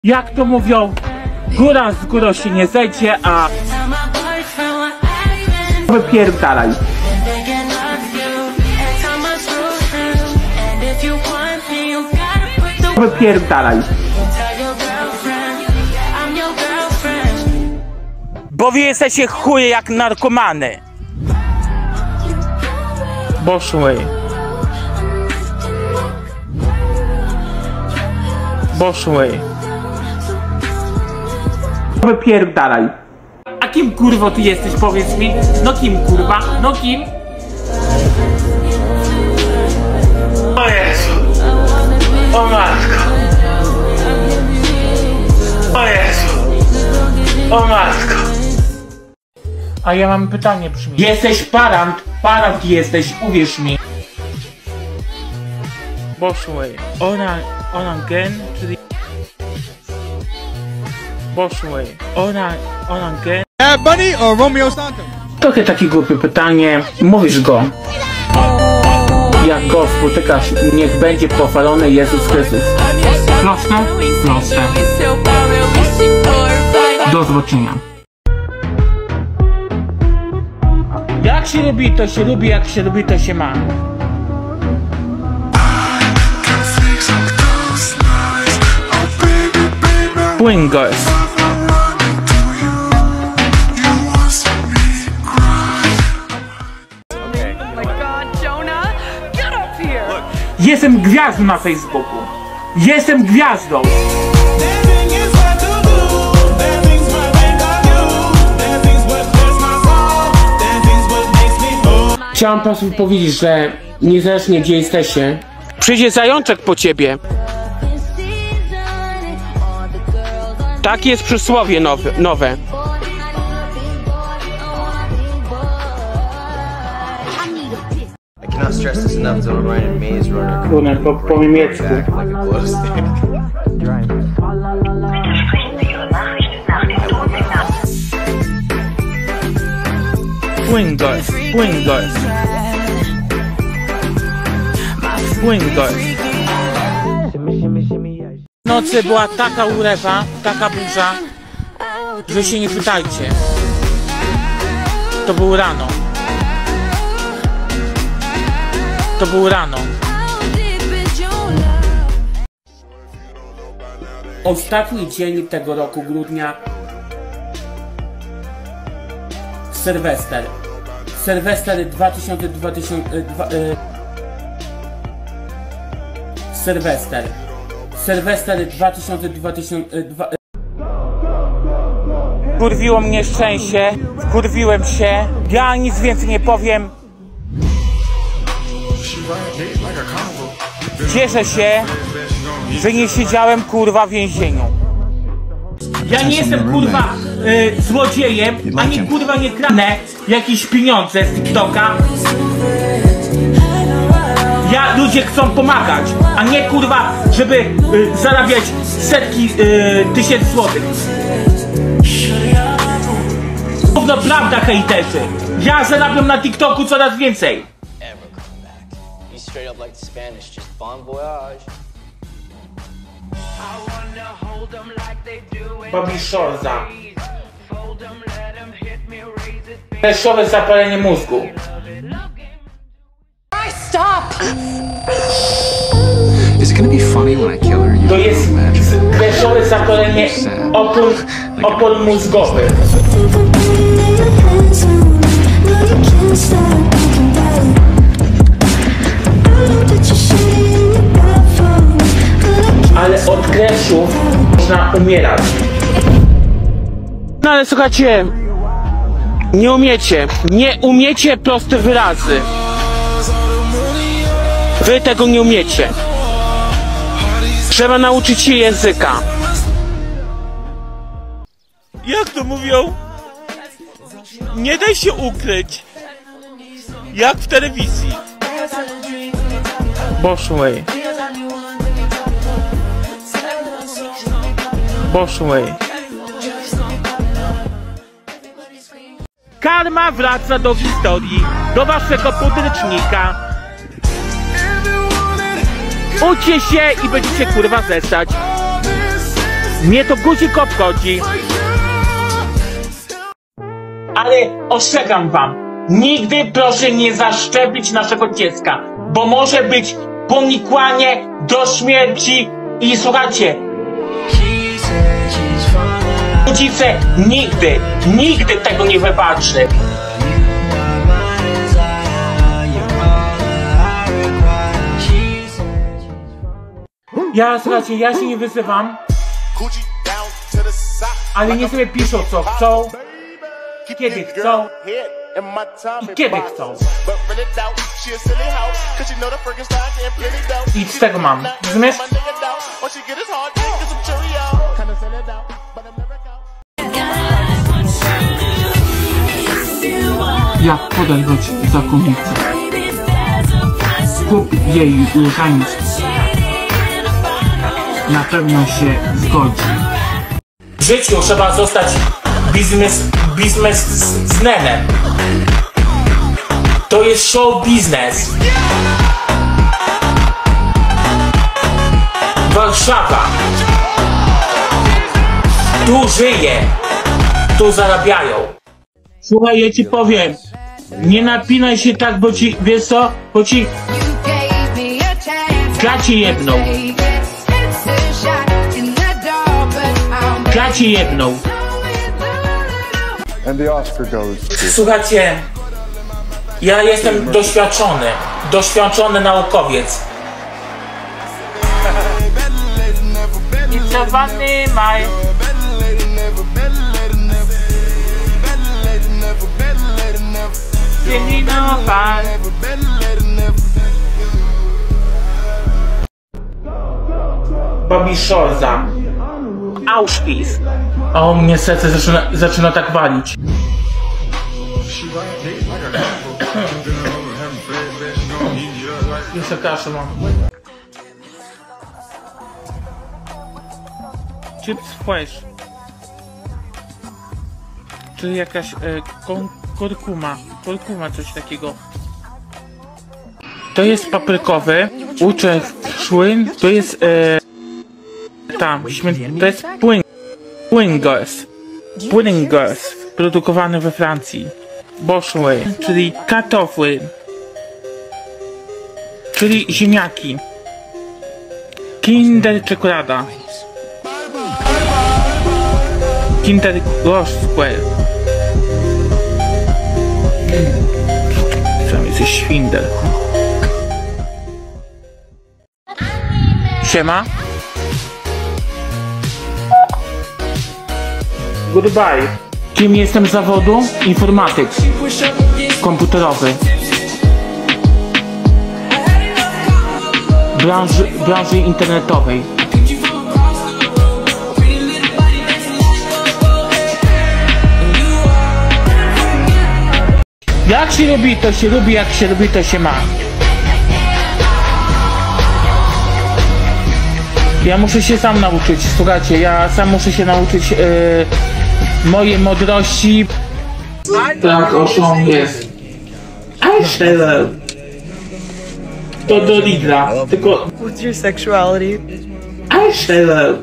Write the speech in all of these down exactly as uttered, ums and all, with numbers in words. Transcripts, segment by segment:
Jak to mówią, góra z górą się nie zejdzie, a wypierdalaj. Wypierdalaj. Bo wy jesteście chuje jak narkomany. Boszły. Boszły. Wypierdalaj. A kim kurwo ty jesteś, powiedz mi? No kim kurwa? No kim? O Jezu. O matko. O Jezu. O matko. A ja mam pytanie brzmi. Jesteś parant. Parant jesteś, uwierz mi. Boszły. Ona, ona gen, czyli... Boszły. Ona, ona gen. Bad Bunny or Romeo Santos? Trochę takie głupie pytanie. Mówisz go. Jak go spotykasz, niech będzie pochwalony Jezus Chrystus. Proste? Proste. Do zobaczenia. Jak się lubi, to się lubi, jak się lubi, to się ma. Swingers. Jestem gwiazdą na Facebooku. Jestem gwiazdą. Chciałam po prostu powiedzieć, że niezależnie gdzie jesteście, przyjdzie zajączek po ciebie. Tak jest przysłowie nowe. nowe. Kurna, po, po niemiecku. Swingers, swingers. Swingers. W nocy była taka ulewa, taka burza, że się nie pytajcie. To było rano. To było rano. Ostatni dzień tego roku grudnia. Sylwester. Sylwester dwa tysiące dwadzieścia. Sylwester. Sylwester dwa tysiące dwadzieścia. Kurwiło mnie szczęście. Kurwiłem się. Ja nic więcej nie powiem. Cieszę się, że nie siedziałem kurwa w więzieniu. Ja nie jestem kurwa y, złodziejem, ani kurwa nie kradnę jakieś pieniądze z TikToka. Ja, ludzie chcą pomagać, a nie kurwa, żeby y, zarabiać setki y, tysięcy złotych. Równo prawda, hejterzy. Ja zarabiam na TikToku coraz więcej. Straight up like the Spanish, just bon voyage. Bobby Shorza. Deszczowe zapalenie mózgu. Stop! Is it gonna be funny when I kill her? To jest deszczowe zapalenie opór, opór mózgowy. Ale od kreszów można umierać. No ale słuchajcie, nie umiecie, nie umiecie proste wyrazy. Wy tego nie umiecie. Trzeba nauczyć się języka. Jak to mówią? Nie daj się ukryć. Jak w telewizji. Boszły. Boszły. Karma wraca do historii, do waszego podręcznika. Uczcie się i będziecie kurwa zestać. Mnie to guzik obchodzi. Ale ostrzegam wam, nigdy proszę nie zaszczepić naszego dziecka, bo może być powikłanie do śmierci i słuchajcie, rodzice nigdy, nigdy tego nie wybaczy. Ja, słuchajcie, ja się nie wyzywam, ale nie sobie piszą co chcą, kiedy chcą i kiedy chcą. I z tego mam, rozumiesz? Jak podawać zakonnicę? Kup jej różańc. Na pewno się zgodzi. W życiu trzeba zostać biznes, biznesmenem. To jest show biznes. Warszawa. Tu żyje. Tu zarabiają. Słuchaj, ja ci powiem. Nie napinaj się tak, bo ci, wiesz co? Bo ci klacie jedną. Klacie jedną. Słuchajcie, ja jestem doświadczony, doświadczony naukowiec. I czerwony maj. Pielinowa. Babiszoza. Auschwitz. O, mnie serce zaczyna, zaczyna tak walić. Jeszcze kaszę mam. Chips fresh. Czyli jakaś e, kon, kurkuma. Kurkuma, coś takiego. To jest paprykowy. Uczę szłyn. To jest e, tam. To jest płyn. Pringles. Pringles. Produkowany we Francji. Boszły, czyli kartofły. Czyli ziemniaki. Kinder czekolada. Kinder Rosquel. Sam jesteś świndel. Siema. Goodbye. Kim jestem z zawodu? Informatyk. Komputerowy. Branży, branży internetowej. Jak się lubi, to się lubi, jak się lubi, to się ma. Ja muszę się sam nauczyć, słuchajcie, ja sam muszę się nauczyć yy, mojej mądrości. Tak, oszą jest. Hello. To do Lidla, tylko... What's your sexuality? Hello.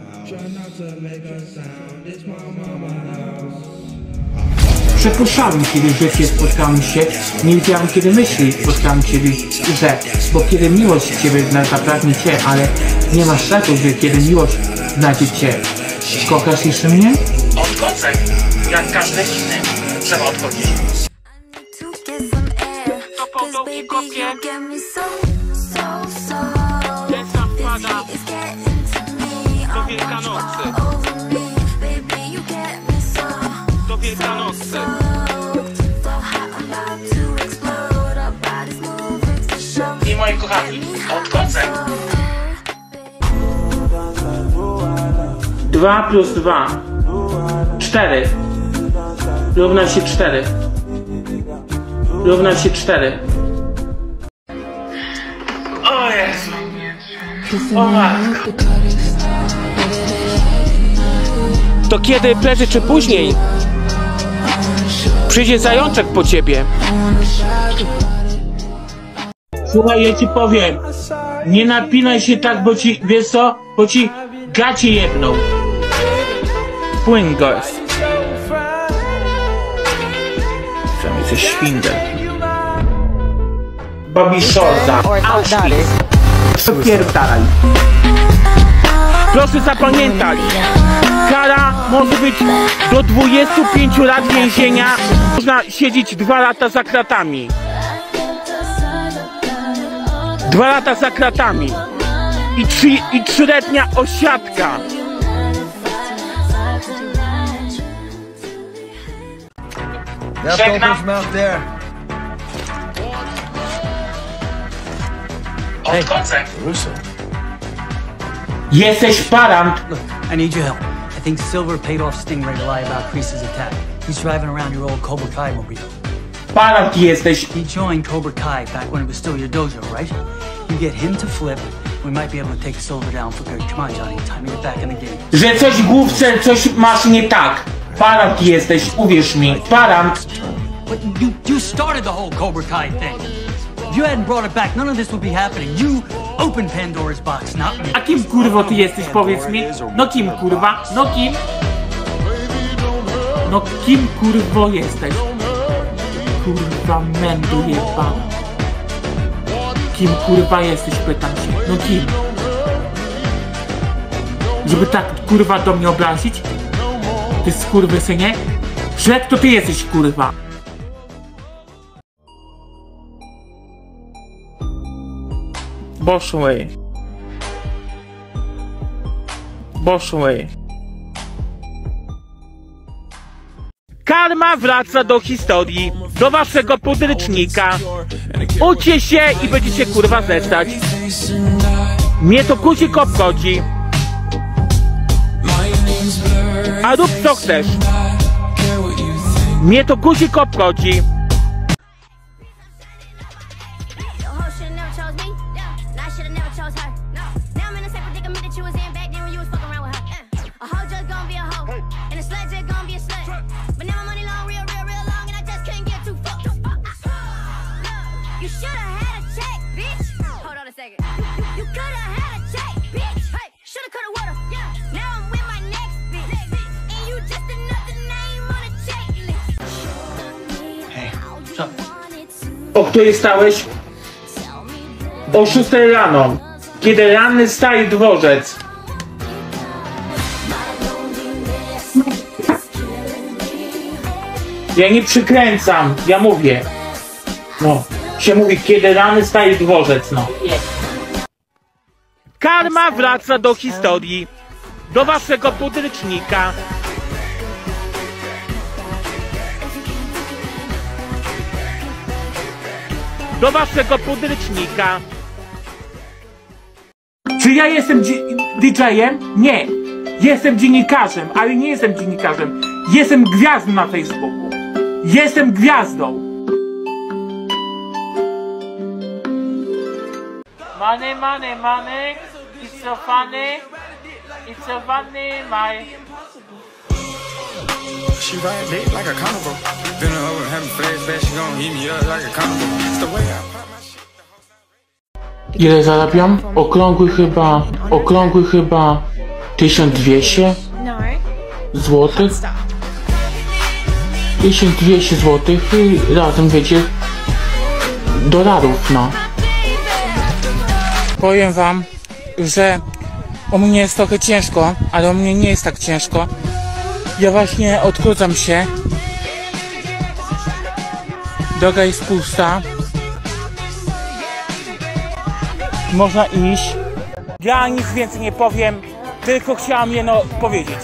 Przypuszczałem kiedyś, że się spotkałem się, nie wiedziałem kiedy myśli spotkałem kiedyś, że, bo kiedy miłość Ciebie zapragnie Cię, ale nie masz strachu, że kiedy miłość znajdzie Cię. Kochasz jeszcze mnie? Odchodzę, jak każdy inny, trzeba odchodzić. To po dołki kopie, deszcz wpada do Wielkanocy. Do Wielkanocy. I moi kochani, odchodzę. Dwa plus dwa. Cztery. Równa się cztery. Równa się cztery. O Jezu. O matko. To kiedy, prędzej czy później, przyjdzie zajączek po ciebie. Słuchaj, ja ci powiem. Nie napinaj się tak, bo ci, wiesz co? Bo ci gacie jedną. Swingers. Przynajmniej coś Schwindel. Bobby Shorza. Auschwitz. Wypierdalaj. Proszę zapamiętać. Kara może być do dwudziestu pięciu lat więzienia. Można siedzieć dwa lata za kratami. Dwa lata za kratami. I, trzy, i trzyletnia osiadka. Żegnam. Odchodzę. Jesteś parant. Look, I need your help. I think Silver paid off Stingray to lie about Kreese's attack. He's driving around your old Cobra Kai mobile. Parant jesteś. He joined Cobra Kai back when it was still your dojo, right? You get him to flip, we might be able to take Silver down for good. Come on, Johnny, time to get back in the game. Że coś w główce, coś masz nie tak. Parant jesteś, uwierz mi. Parant. But you, you started the whole Cobra Kai thing. If you hadn't brought it back, none of this would be happening. You opened Pandora's box, not me. A kim kurwo ty jesteś, powiedz mi? No kim kurwa? No kim? No kim kurwo jesteś? Kurwa mędu jebana. Kim kurwa jesteś, pytam się. No kim? Żeby tak kurwa do mnie obrazić? Ty skurwysynie? Szlek to ty jesteś kurwa. Poszły. Poszły. Karma wraca do historii, do waszego podręcznika. Uczcie się i będziecie kurwa zestać. Mnie to guzik obchodzi. A rób co chcesz. Mnie to guzik obchodzi. O której stałeś? O szóstej rano, kiedy ranny staje dworzec. Ja nie przykręcam, ja mówię. No, się mówi, kiedy rany staje dworzec, no. Karma wraca do historii, do waszego podręcznika. Do waszego podręcznika. Czy ja jestem D J-em? Nie. Jestem dziennikarzem, ale nie jestem dziennikarzem. Jestem gwiazdą na Facebooku. Jestem gwiazdą. Money, money, money. It's so funny. It's so funny, my. She ride dick like a carnival. Been over having flashbacks, she gon' eat me up like a carnival. It's the way I pop my shit. Ile zarabiam? Okrągły chyba, okrągły chyba tysiąc dwieście złotych. tysiąc dwieście złotych i razem wiecie dolarów, no. Powiem wam, że u mnie jest trochę ciężko, ale u mnie nie jest tak ciężko. Ja właśnie odchudzam się. Droga jest pusta. Można iść. Ja nic więcej nie powiem, tylko chciałam jedno powiedzieć.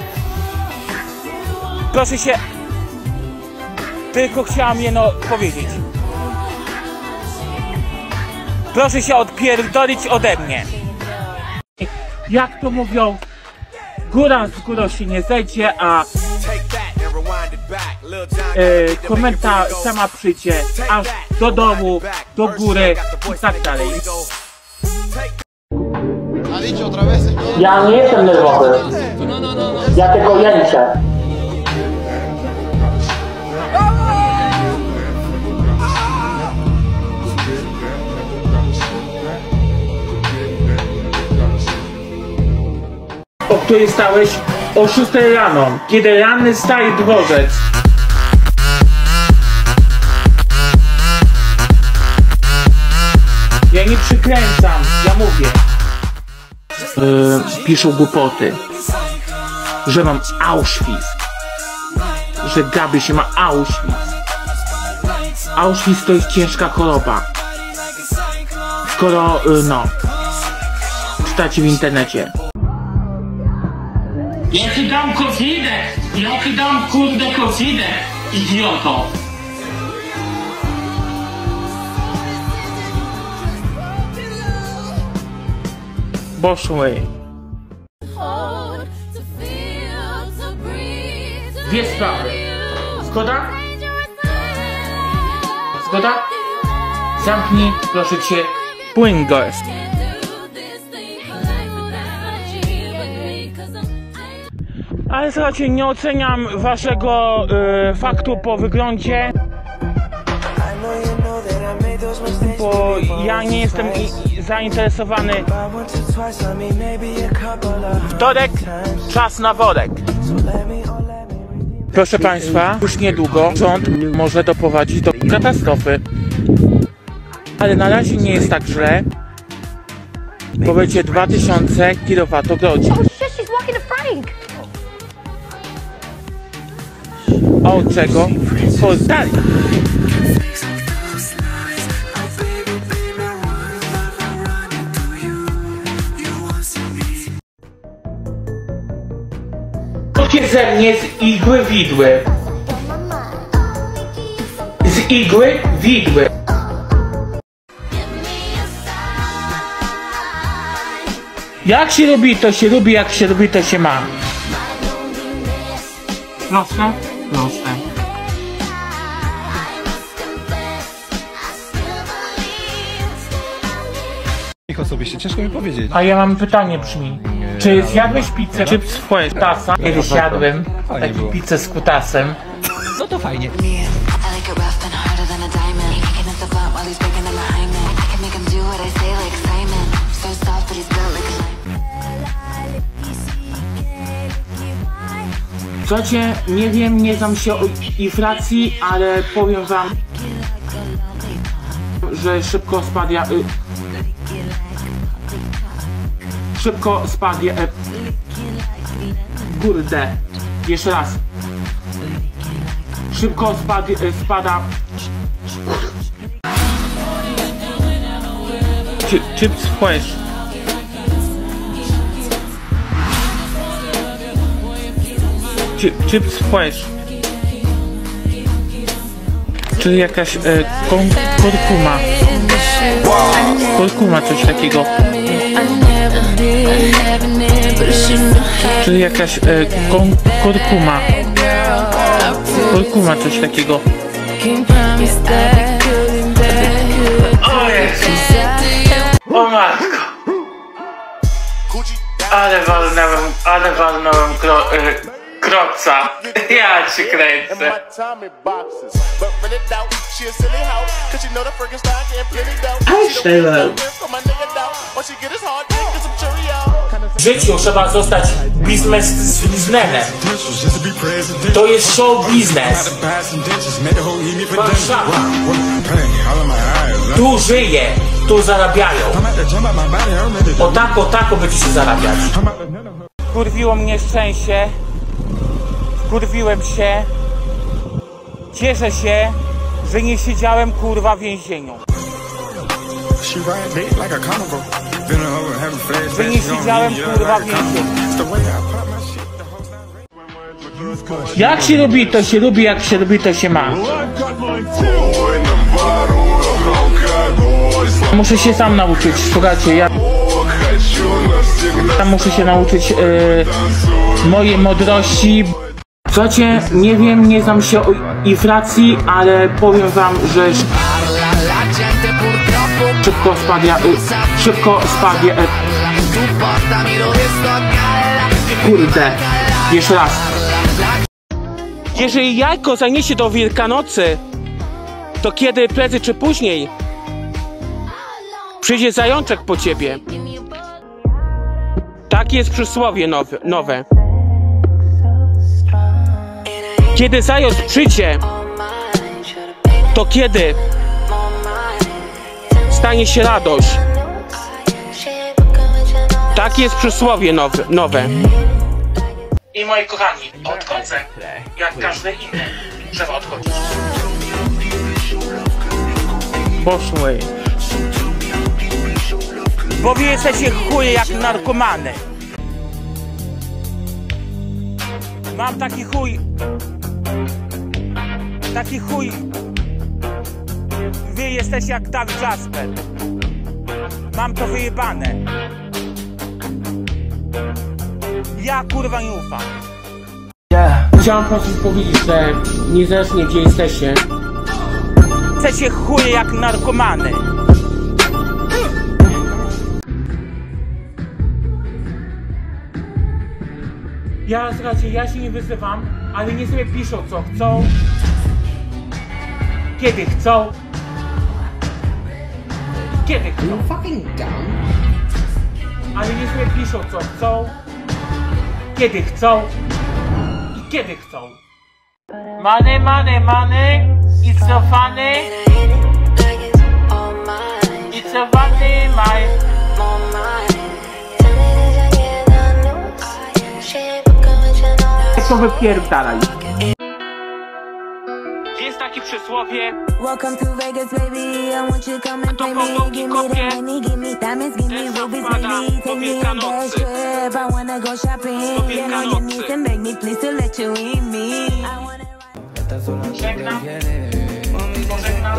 Proszę się... Tylko chciałam jedno powiedzieć. Proszę się odpierdolić ode mnie. Jak to mówią, góra z górą się nie zejdzie, a e, komenta sama przyjdzie aż do domu, do góry i tak dalej. Ja nie jestem nerwowy. Ja tylko jęczę. O której stałeś? o szóstej rano, kiedy ranny staje dworzec. Ja nie przykręcam, ja mówię. Yy, piszą głupoty, że mam Auschwitz, że Gabi się ma Auschwitz. Auschwitz to jest ciężka choroba. Skoro, yy, no, czytacie w internecie. Ja ci dam kozidę! Ja ci dam kurde kozidę, idioto! Poszły. Dwie sprawy. Zgoda? Zgoda? Zamknij, proszę cię, płyn gość. Ale słuchajcie, nie oceniam waszego y, faktu po wyglądzie, bo ja nie jestem i, i zainteresowany. Wtorek, czas na worek. Proszę państwa, już niedługo rząd może doprowadzić do katastrofy. Ale na razie nie jest tak źle, bo będzie dwa tysiące kilowatogodzin. A od czego? Pozdali. Chodźcie ze mnie z igły widły. Z igły widły. Jak się robi, to się lubi, jak się robi, to się ma. Proste? Proste. Ich osobiście ciężko mi powiedzieć. A ja mam pytanie brzmi. Czy zjadłeś pizzę chips z kutasa? Kiedyś jadłem taki pizzę z kutasem. No to fajnie. Słuchajcie, nie wiem, nie znam się o inflacji, ale powiem wam, że szybko spadła... Y, szybko spadła... Y, kurde, jeszcze raz. Szybko spad, y, spada... Chips fresh. Chips fresh. Czyli jakaś e, kon, kurkuma. Kurkuma, coś takiego. Czyli jakaś e, kon, kurkuma. Kurkuma, coś takiego. O Jezus. O matko. Ale walnąłem, ale walnąłem kro, y, kropca. Ja cię kręcę. W życiu trzeba zostać biznesmenem. To jest show biznes. Warszawa. Tu żyje, tu zarabiają. O tak, o tak będziecie zarabiać. Kurwiło mnie szczęście. Kurwiłem się. Cieszę się, że nie siedziałem kurwa w więzieniu. Że nie siedziałem kurwa w więzieniu. Jak się lubi, to się lubi, jak się lubi, to się ma. Muszę się sam nauczyć, słuchajcie, ja... ja muszę się nauczyć yy, mojej mądrości. Słuchajcie, nie wiem, nie znam się o inflacji, ale powiem wam, że szybko spadła, y, szybko spadła, y, kurde, jeszcze raz. Jeżeli jajko zaniesie do Wielkanocy, to kiedy prędzej czy później przyjdzie zajączek po ciebie. Tak jest przysłowie nowe. nowe. Kiedy zając przyjdzie, to kiedy stanie się radość. Tak jest przysłowie nowe. nowe. I moi kochani, odchodzę, jak każde inne, trzeba odchodzić. Poszły. Bo wy jesteście chuje jak narkomany. Mam taki chuj. Taki chuj. Wy jesteście jak Dawid Jasper. Mam to wyjebane. Ja kurwa nie ufam. Yeah. Chciałem po prostu powiedzieć, że niezależnie gdzie jesteście, jesteście chuje jak narkomany. Ja, słuchajcie, ja się nie wyzywam, ale nie sobie piszą co chcą, kiedy chcą, kiedy chcą. Ale nie sobie piszą co chcą, kiedy chcą i kiedy chcą. Money, money, money, it's so funny. It's so funny, my. To wypierdalaj. Jest takie przysłowie. Kto połowki kopie, ten zapada po Wielkanocy. Po Wielkanocy. Żegnam. Pożegnam.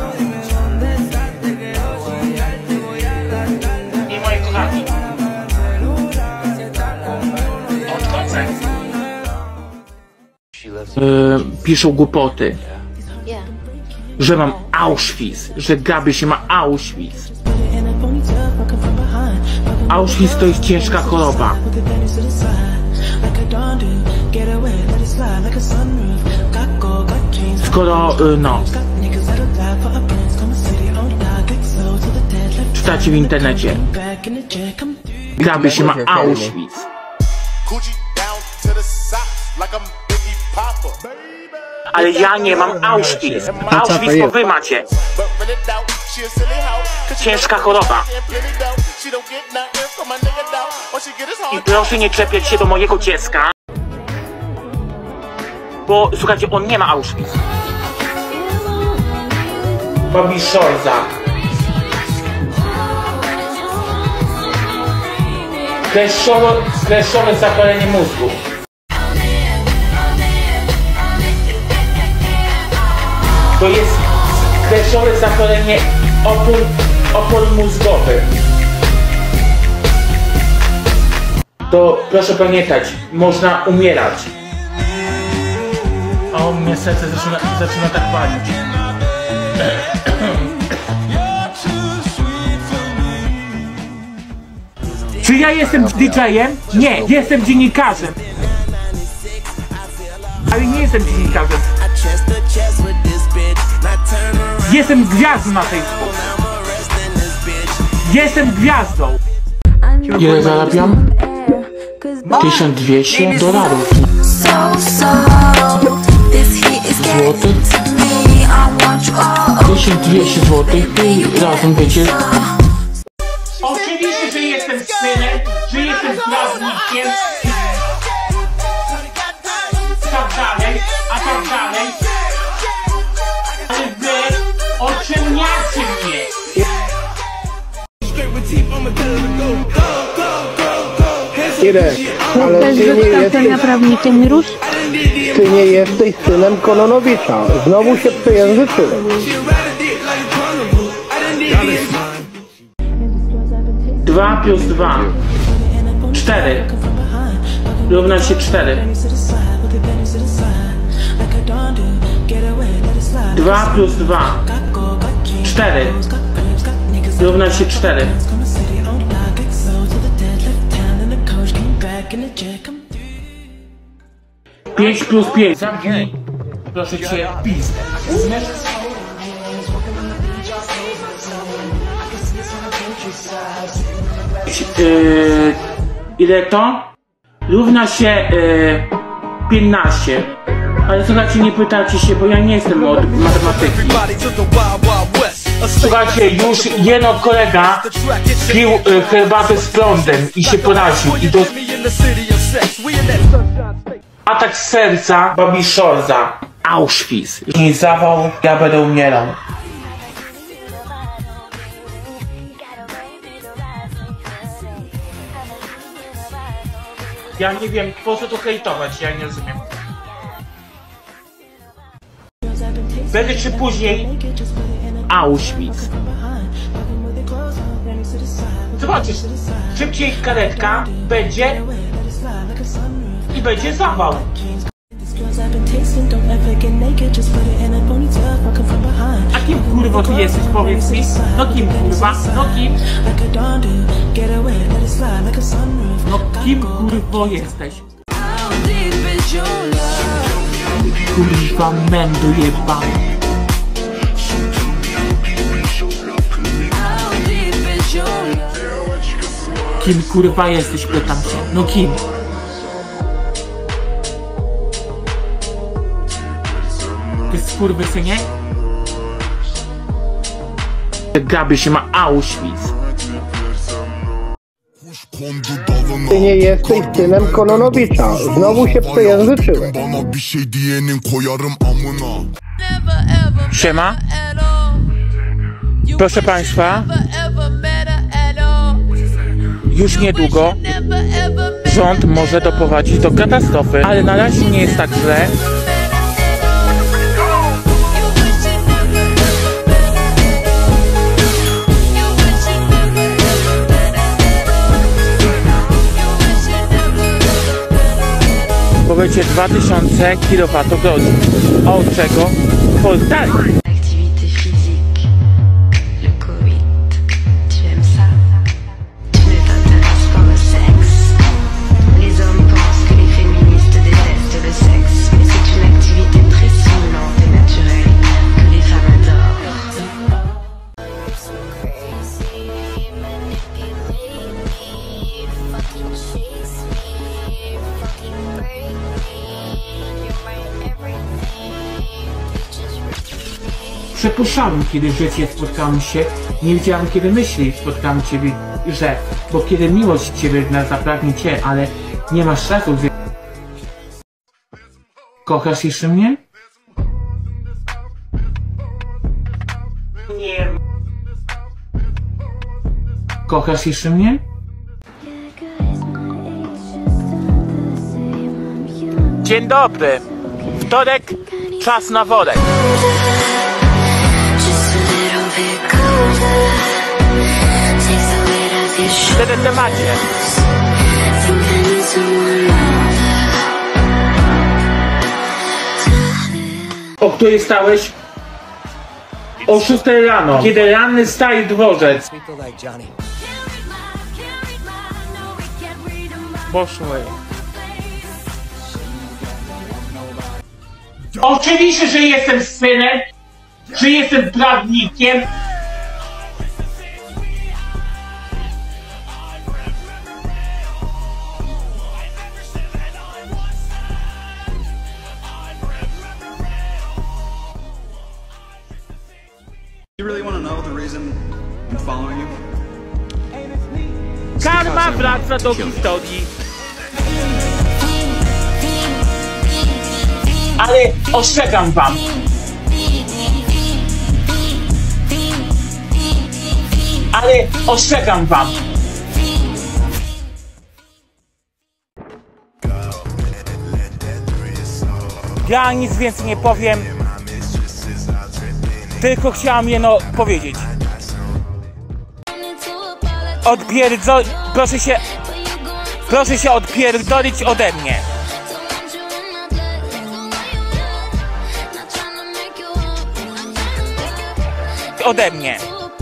I moi kochani, odchodzę. Yy, piszą głupoty, że mam Auschwitz, że Gabi się ma Auschwitz. Auschwitz to jest ciężka choroba. Skoro, yy, no, czytacie w internecie, Gabi się ma Auschwitz. Ale ja nie mam Auschwitz. Auschwitz to wy macie. Ciężka choroba. I proszę nie czepiać się do mojego dziecka. Bo słuchajcie, on nie ma Auschwitz. Bobby Szolza. Kleszczowe zapalenie mózgu. To jest kleszczowe zapalenie, opór, opór mózgowy. To proszę pamiętać, można umierać. A u mnie serce zaczyna, zaczyna tak palić. Czy ja jestem didżejem? Nie, jestem dziennikarzem. Ale nie jestem dziennikarzem. Jestem gwiazdą na Facebooku. Jestem gwiazdą. Ile zarabiam? tysiąc dwieście dolarów. Złotych? tysiąc dwieście złotych i razem będzie. Oczywiście, że jestem synem, że jestem prawnikiem. Tak dalej, a tak dalej. Ale wy ociemniacie mnie. Irek, ale ty nie jesteś prawnikiem, Rusz? Ty nie jesteś synem Kononowicza. Znowu się przejęzyczyłem. Dwa plus dwa. Cztery. Równa się cztery. Dwa plus dwa. Cztery. Równa się cztery. Pięć plus pięć. Zamknij. Proszę cię, pizdę. Yy, ile to? Równa się yy, piętnaście. Ale słuchajcie, nie pytajcie się, bo ja nie jestem od matematyki. Słuchajcie, już jedno kolega pił y, herbatę z prądem i się poraził. I do... Atak serca Bobby Shorza. Auschwitz. Nie zawał, ja będę umierał. Ja nie wiem, po co to hejtować, ja nie rozumiem. Będę czy później Auschwitz. Zobaczysz, szybciej karetka będzie i będzie zawał. A kim kurwo ty jesteś, powiedz mi? No kim kurwa? No kim? No kim kurwo jesteś? Kurwa mędu jebany. Kim kurwa jesteś, pytam się. No kim? Ty skurwysynie? Gabi się ma Auschwitz. Ty nie jesteś synem Kononowicza. Znowu się przejęzyczyłem. Siema. Proszę państwa, już niedługo rząd może doprowadzić do katastrofy, ale na razie nie jest tak źle. Bo będzie dwa tysiące kilowatogodzin. A od czego? Portali. L'activité physique, le coït, tu aimes ça? Tu ne t'intéresses pas au sexe. Les hommes pensent que les féministes détestent le sexe, mais c'est une activité très stimulante et naturelle que les femmes adorent. Przypuszczałem, kiedy życie spotkamy się, nie wiedziałem, kiedy myśli spotkamy Ciebie, że, bo kiedy miłość Ciebie nas zapragnie Cię, ale nie masz czasu. Kochasz jeszcze mnie? Nie. Kochasz jeszcze mnie? Dzień dobry. Wtorek, czas na worek. Wtedy temacie. O której stałeś? O szóstej rano, kiedy ranny stary dworzec. Poszły. Oczywiście, że jestem synem, że jestem prawnikiem. You really want to know the reason I'm following you? Karma wraca do historii. Ale ostrzegam wam. Ale ostrzegam wam. Ja nic więcej nie powiem. Tylko chciałam jedno powiedzieć. Odpierdzo... Proszę się... Proszę się odpierdolić ode mnie. Ode mnie.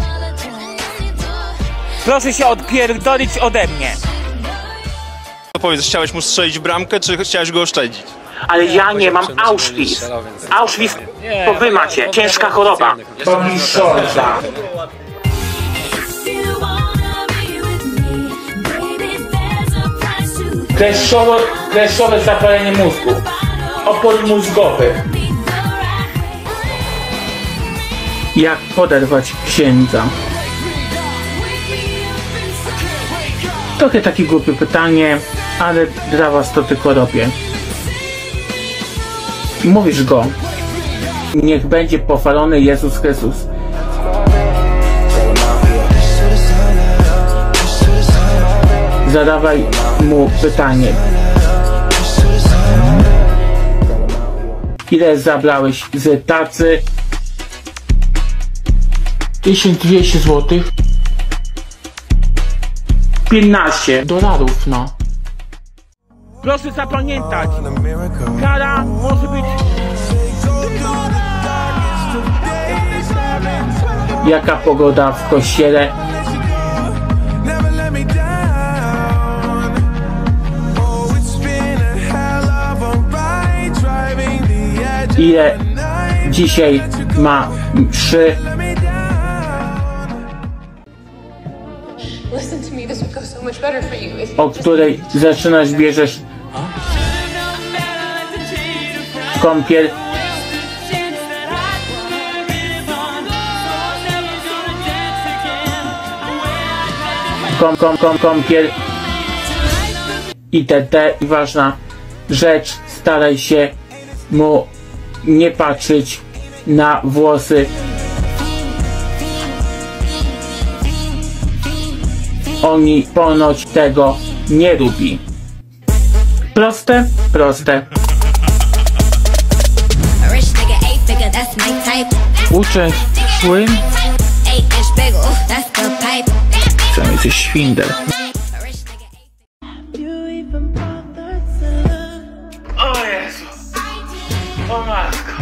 Proszę się odpierdolić ode mnie. To powiedz, chciałeś mu strzelić w bramkę, czy chciałeś go oszczędzić? Ale ja nie mam Auschwitz. Auschwitz to wy macie. Ciężka choroba. Bobby Shorza. Kleszczowe, kleszczowe zapalenie mózgu. opór mózgowy. Jak poderwać księdza? Trochę takie głupie pytanie, ale dla was to tylko robię. Mówisz go. Niech będzie pochwalony Jezus Chrystus. Zadawaj mu pytanie. Ile zabrałeś z tacy? tysiąc dwieście złotych. piętnaście dolarów, no. Proszę zapamiętać, kara może być... Jaka pogoda w kościele? Ile dzisiaj ma mszy? O której zaczynasz, bierzesz kąpiel? Kom, kom, kom, kąpiel itd. I ważna rzecz, staraj się mu nie patrzeć na włosy. Oni ponoć tego nie lubi. Proste? Proste. Uczę szły? Co jesteś świndel? O Jezu! O matko!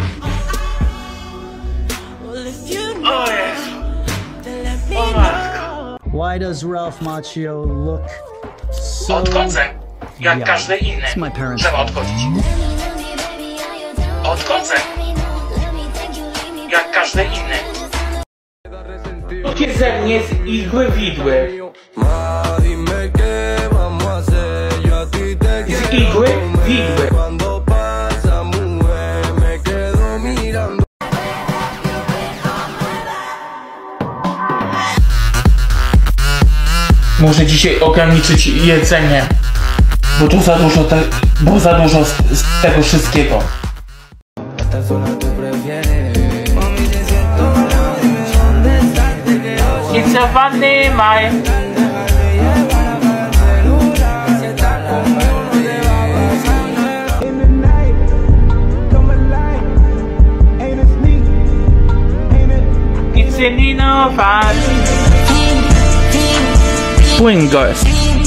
O Jezu! O matko! Why does Ralph Macchio look so... Odchodzę, jak young? każdy inny. It's my parents' Trzeba fault. odchodzić. Odchodzę, jak każdy inny. Ludzie ze mnie z igły widły. Z igły widły. Muszę dzisiaj ograniczyć jedzenie, bo tu za dużo, te, bo za dużo z, z tego wszystkiego. It's a funny my. It's a Nino fan. Swingers.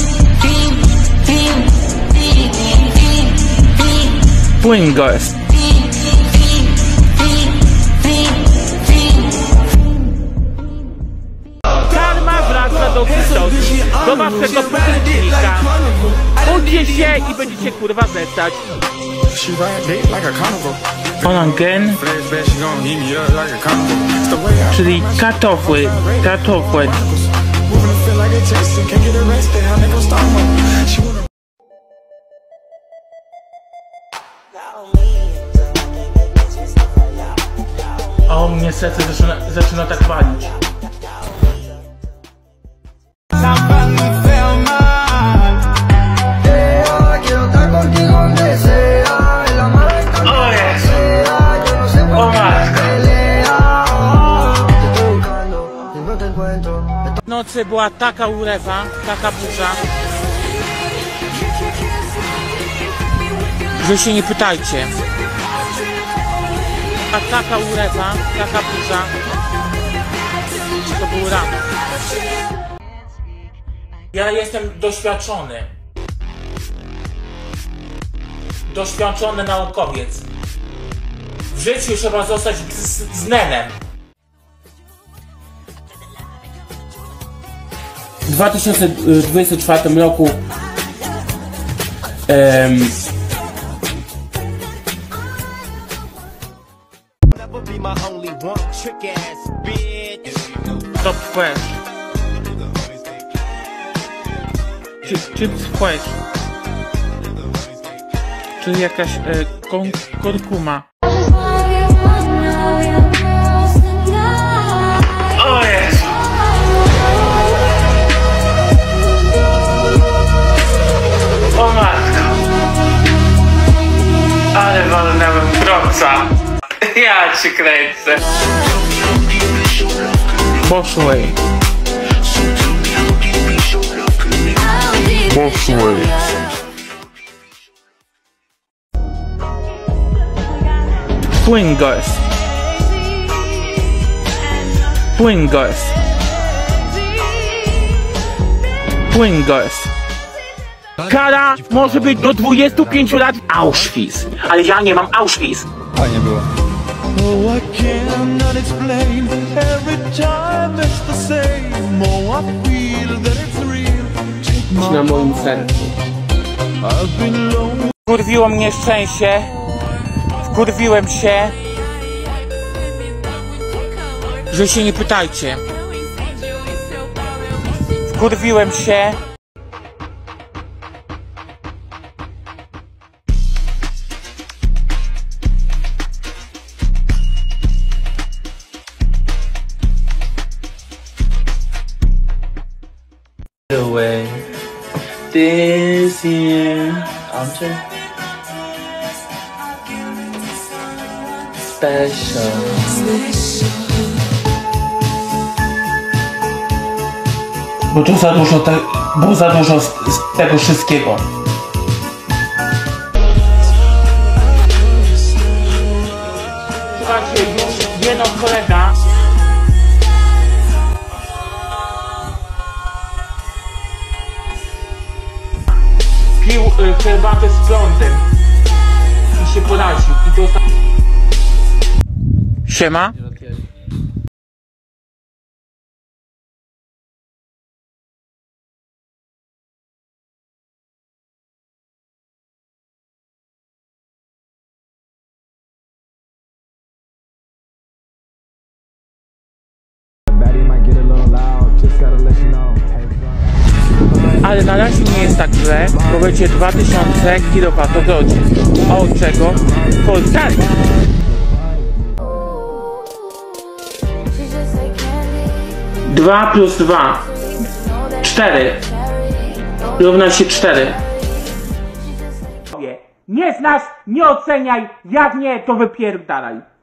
Swingers. Karma wraca do historii, do waszego podręcznika. Uczcie się i będziecie kurwa zestać. On again. Czyli kartofły, kartofły. O, mnie serce zaczyna, zaczyna tak walić. O Jezu! O matko! W nocy była taka ulewa, taka burza, że się nie pytajcie. A taka ulewa, taka burza, to był rano. Ja jestem doświadczony. Doświadczony naukowiec. W życiu trzeba zostać z, z nenem. W dwa tysiące dwudziestym czwartym roku um, Top Fresh Chips, chips Fresh Czy jakaś e, kon, kurkuma. O Jezu. O matko. Ale walnęłem proca. Ja cię kręcę. Poszłej. Poszłej. Swingers. Swingers. Swingers. Kara może być do dwudziestu pięciu lat Auschwitz. Ale ja nie mam Auschwitz. Fajnie było. Oh, I cannot explain. Every time it's the same. Oh, I feel that it's real. Na moim sercu. I've been lonely. Wkurwiło mnie szczęście. Wkurwiłem się. Że się nie pytajcie. Wkurwiłem się. The way this year I'm special. Bo tu za dużo te, bo za dużo z, z tego wszystkiego. Słuchajcie, już jeden kolega pił y, herbatę z prądem i się poraził i dostał... Siema. Ale na razie nie jest tak źle, bo będzie dwa tysiące kilowatogodzin. A od czego? Polsali. dwa plus dwa. cztery. Równa się cztery. Nie znasz, nie oceniaj, jak nie, to wypierdalaj.